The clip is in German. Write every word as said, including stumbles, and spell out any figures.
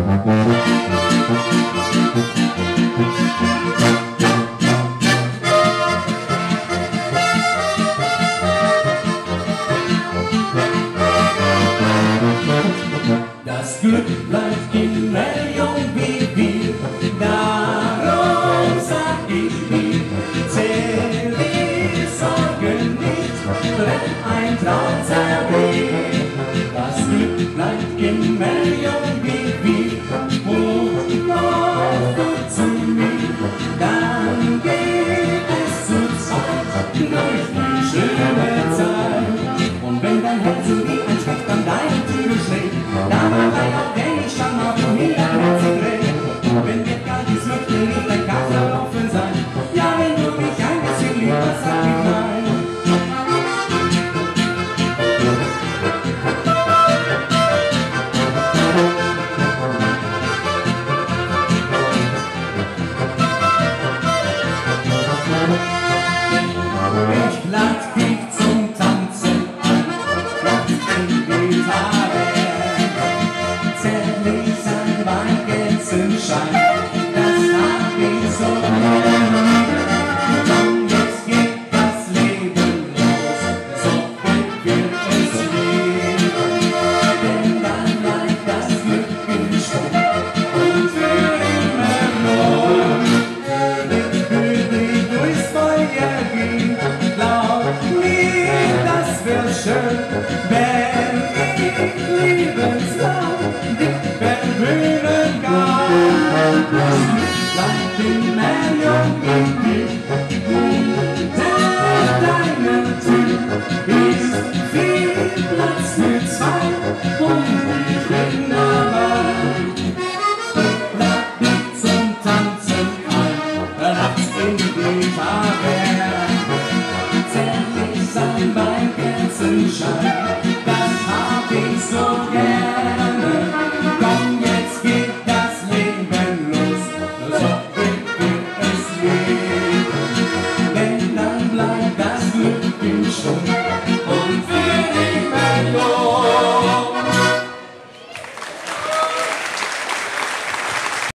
Das Glück bleibt immer jung wie wir, darum sag ich mir, zähl die Sorgen nicht, wenn ein Traum zerbricht. Das Glück bleibt immer jung wie wir, und kommst du zu mir, dann geht es zu zweit durch die schöne Zeit. Und wenn dein Herz wie ein Specht an deinem Titel schlägt, dann bleib auch wenn ich schon mal von mir ein Herz dreht. Wenn dir kalt ist, möchte nicht dein Kaffee offen sein. Ja, wenn du mich ein bisschen lieber, sag ich nein. Ich lad dich zum Tanzen an, in die Taverne, zärtlich sein Weihnachtsschein, das hab ich so gerne. Und jetzt geht das Leben los, so wird es leben, denn dann bleibt das Glück im Strom und für immer los. König, König, durchs Feuer gehen, glaub mir, das wird schön, wenn ich lebenslang dich verwöhnen kann. Das Glück bleibt immer jung in mir, unter deiner Tür ist viel Platz für zwei und ich bin dabei. Lad dich zum Tanzen ein, nachts in die Taverne, zärtlich sein beim Kerzenschein, das hab ich so gerne. Komm, jetzt geht das Leben los, so wird es leben, denn dann bleibt das Glück im Schwung und für immer los.